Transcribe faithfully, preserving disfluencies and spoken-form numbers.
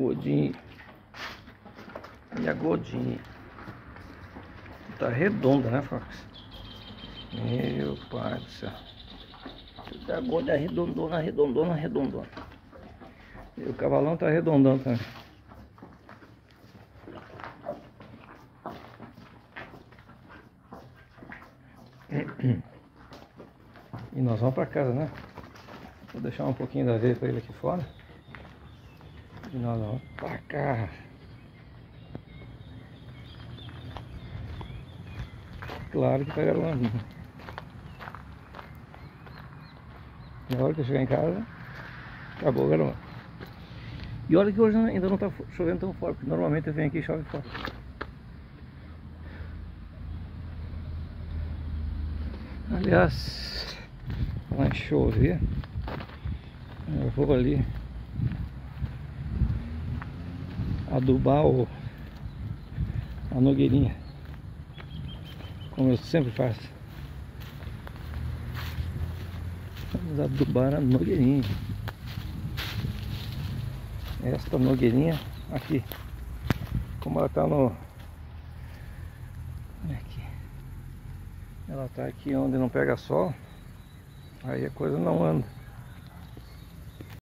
Godinho. Minha Godinho. Tá redonda, né, Fox? Meu pai do céu. A Goda arredondona, arredondona, arredondona. E o cavalão tá arredondando também. E nós vamos pra casa, né? Vou deixar um pouquinho da aveia pra ele aqui fora. E nós vamos pra cá. Claro que tá garoando. Na hora que eu chegar em casa, acabou o garoando. E olha que hoje ainda não tá chovendo tão forte, porque normalmente eu venho aqui e chove forte. Aliás, vai chover. Eu vou ali adubar o, a nogueirinha, como eu sempre faço. Vamos adubar a nogueirinha. Esta nogueirinha aqui, como ela tá no... aqui. Ela tá aqui onde não pega sol, aí a coisa não anda.